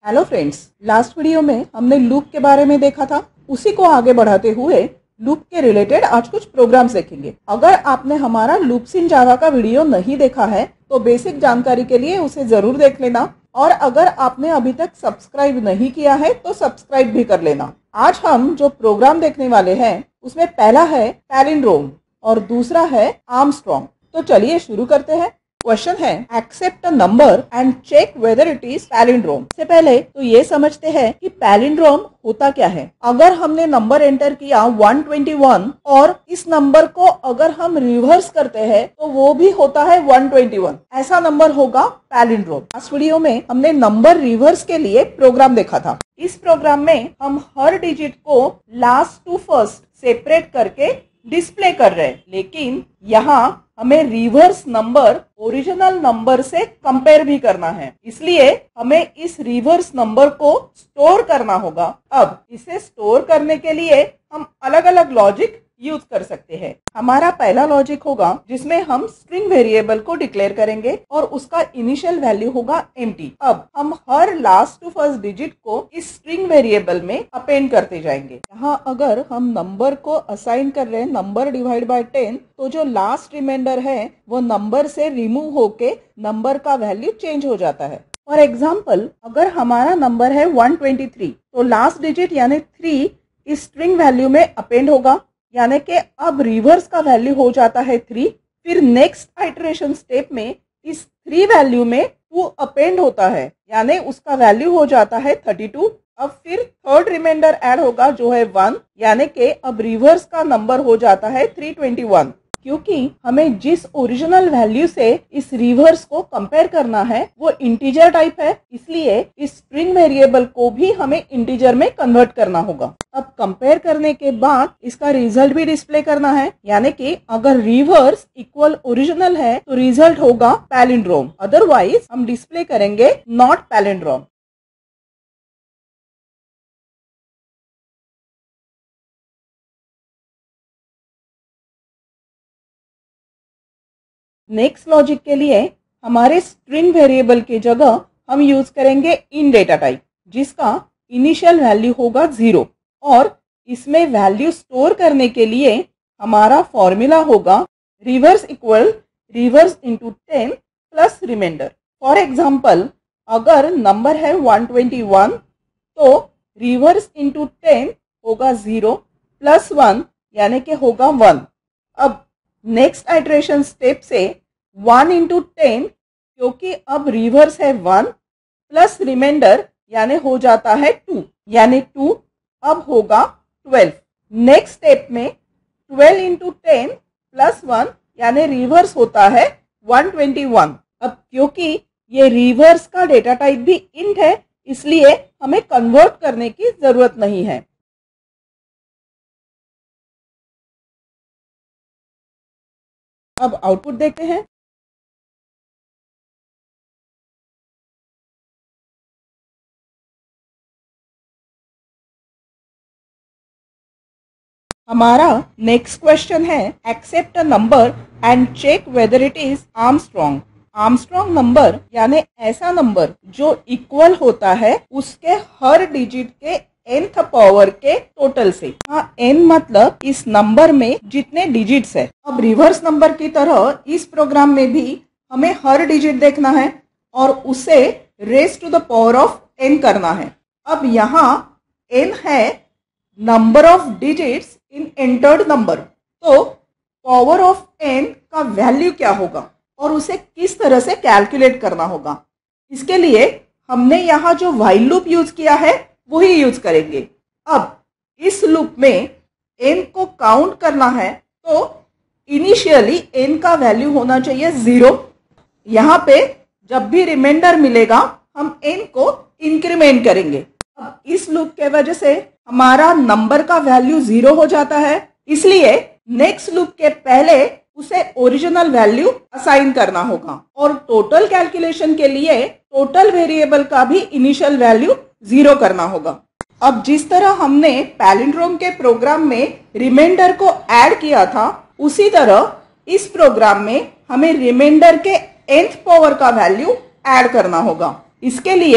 Hello friends, last video में हमने loop के बारे में देखा था। उसी को आगे बढ़ाते हुए लूप के रिलेटेड आज कुछ प्रोग्राम्स देखेंगे। अगर आपने हमारा लूप्स इन जावा का वीडियो नहीं देखा है तो बेसिक जानकारी के लिए उसे जरूर देख लेना, और अगर आपने अभी तक सब्सक्राइब नहीं किया है तो सब्सक्राइब भी कर लेना। आज हम जो प्रोग्राम देखने वाले हैं उसमें पहला है पैलिंड्रोम और दूसरा है आर्मस्ट्रॉन्ग। तो चलिए शुरू करते हैं। क्वेश्चन है accept a number and check whether it is palindrome. से पहले तो ये समझते हैं कि पैलिंड्रोम होता क्या है। अगर हमने नंबर एंटर किया 121 और इस नंबर को अगर हम रिवर्स करते हैं तो वो भी होता है 121, ऐसा नंबर होगा पैलिंड्रोम। लास्ट वीडियो में हमने नंबर रिवर्स के लिए प्रोग्राम देखा था। इस प्रोग्राम में हम हर डिजिट को लास्ट टू फर्स्ट सेपरेट करके डिस्प्ले कर रहे हैं, लेकिन यहाँ हमें रिवर्स नंबर ओरिजिनल नंबर से कंपेयर भी करना है, इसलिए हमें इस रिवर्स नंबर को स्टोर करना होगा। अब इसे स्टोर करने के लिए हम अलग अलग लॉजिक यूज कर सकते हैं। हमारा पहला लॉजिक होगा जिसमें हम स्ट्रिंग वेरिएबल को डिक्लेयर करेंगे और उसका इनिशियल वैल्यू होगा एम्प्टी। अब हम हर लास्ट टू फर्स्ट डिजिट को इस स्ट्रिंग वेरिएबल में अपेंड करते जाएंगे। यहाँ अगर हम नंबर को असाइन कर रहे हैं नंबर डिवाइड बाय 10, तो जो लास्ट रिमाइंडर है वो नंबर से रिमूव होके नंबर का वैल्यू चेंज हो जाता है। फॉर एग्जाम्पल, अगर हमारा नंबर है 123 तो लास्ट डिजिट यानी 3 इस स्ट्रिंग वैल्यू में अपेंड होगा, यानी कि अब रिवर्स का वैल्यू हो जाता है 3। फिर नेक्स्ट आइटरेशन स्टेप में इस 3 वैल्यू में 2 अपेंड होता है, यानी उसका वैल्यू हो जाता है 32। अब फिर थर्ड रिमाइंडर ऐड होगा जो है 1, यानी कि अब रिवर्स का नंबर हो जाता है 321। क्योंकि हमें जिस ओरिजिनल वैल्यू से इस रिवर्स को कंपेयर करना है वो इंटीजर टाइप है, इसलिए इस स्ट्रिंग वेरिएबल को भी हमें इंटीजर में कन्वर्ट करना होगा। अब कंपेयर करने के बाद इसका रिजल्ट भी डिस्प्ले करना है, यानी कि अगर रिवर्स इक्वल ओरिजिनल है तो रिजल्ट होगा पैलिंड्रोम, अदरवाइज हम डिस्प्ले करेंगे नॉट पैलिंड्रोम। नेक्स्ट लॉजिक के लिए हमारे स्ट्रिंग वेरिएबल की जगह हम यूज करेंगे इन डेटा टाइप, जिसका इनिशियल वैल्यू होगा 0, और इसमें वैल्यू स्टोर करने के लिए हमारा फॉर्मूला होगा reverse equal reverse into 10 plus remainder. For example, अगर नंबर है 121 तो रिवर्स इंटू 10 होगा 0 प्लस 1, यानी कि होगा 1। अब नेक्स्ट आइटरेशन स्टेप से 1 इंटू 10, क्योंकि अब रिवर्स है 1 प्लस रिमाइंडर यानी हो जाता है 2, यानी 2 अब होगा 12। नेक्स्ट स्टेप में 12 इंटू 10 प्लस 1 यानी रिवर्स होता है 121। अब क्योंकि ये रिवर्स का डेटा टाइप भी इंट है, इसलिए हमें कन्वर्ट करने की जरूरत नहीं है। अब आउटपुट देखते हैं। हमारा नेक्स्ट क्वेश्चन है accept a number and check whether it is Armstrong. Armstrong number यानी ऐसा नंबर जो इक्वल होता है उसके हर डिजिट के nth पावर के टोटल से। हाँ, n मतलब इस नंबर में जितने डिजिट्स है। अब रिवर्स नंबर की तरह इस प्रोग्राम में भी हमें हर डिजिट देखना है और उसे raise to the power of n करना है। अब यहाँ n है number of digits in entered number, तो पावर ऑफ n का वैल्यू क्या होगा और उसे किस तरह से कैलकुलेट करना होगा। इसके लिए हमने यहाँ जो व्हाइल लूप यूज किया है वही यूज करेंगे। अब इस लूप में n को काउंट करना है तो इनिशियली n का वैल्यू होना चाहिए 0। यहाँ पे जब भी रिमाइंडर मिलेगा हम n को इंक्रीमेंट करेंगे। अब इस लूप के वजह से हमारा नंबर का वैल्यू 0 हो जाता है, इसलिए नेक्स्ट लूप के पहले उसे ओरिजिनल वैल्यू असाइन करना होगा, और टोटल कैलकुलेशन के लिए टोटल वेरिएबल का भी इनिशियल वैल्यू 0 करना होगा। अब जिस तरह हमने पैलिंड्रोम के प्रोग्राम में रिमाइंडर को ऐड किया था, उसी तरह इस प्रोग्राम में हमें रिमाइंडर के nth पावर का वैल्यू ऐड करना होगा। इसके लिए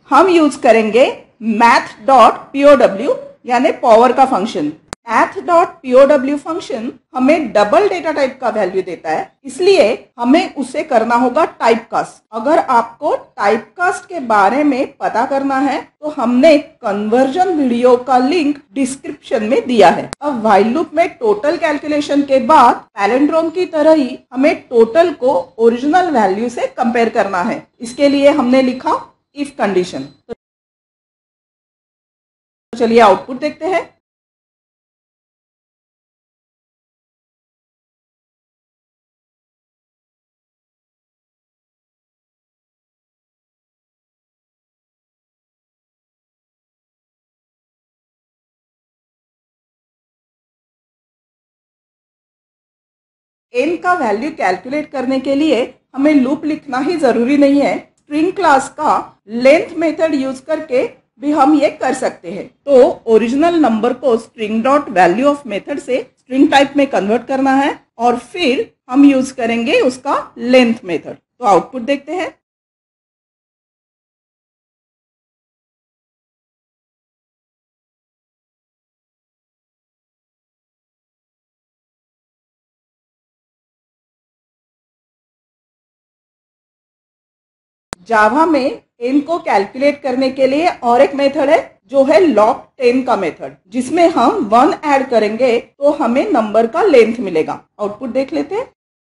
हम यूज करेंगे math.pow यानी पावर का फंक्शन। math.pow फंक्शन हमें डबल डेटा टाइप का वैल्यू देता है, इसलिए हमें उसे करना होगा टाइपकास्ट। अगर आपको टाइपकास्ट के बारे में पता करना है तो हमने कन्वर्जन वीडियो का लिंक डिस्क्रिप्शन में दिया है। अब व्हाइल लूप में टोटल कैलकुलेशन के बाद पैलिंड्रोम की तरह ही हमें टोटल को ओरिजिनल वैल्यू से कंपेयर करना है। इसके लिए हमने लिखा इफ कंडीशन। तो चलिए आउटपुट देखते हैं। n का वैल्यू कैलकुलेट करने के लिए हमें लूप लिखना ही जरूरी नहीं है। स्ट्रिंग क्लास का लेंथ मेथड यूज करके भी हम ये कर सकते हैं। तो ओरिजिनल नंबर को string dot value of method से स्ट्रिंग टाइप में कन्वर्ट करना है और फिर हम यूज करेंगे उसका लेंथ मेथड। तो आउटपुट देखते हैं। जावा में n को कैलकुलेट करने के लिए और एक मेथड है जो है log10 का मेथड, जिसमें हम 1 ऐड करेंगे तो हमें नंबर का लेंथ मिलेगा। आउटपुट देख लेते हैं।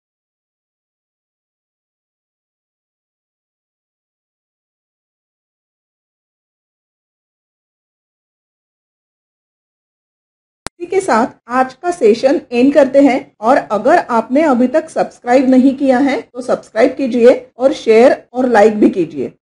इसी के साथ आज का सेशन एंड करते हैं और अगर आपने अभी तक सब्सक्राइब नहीं किया है तो सब्सक्राइब कीजिए और शेयर और लाइक भी कीजिए।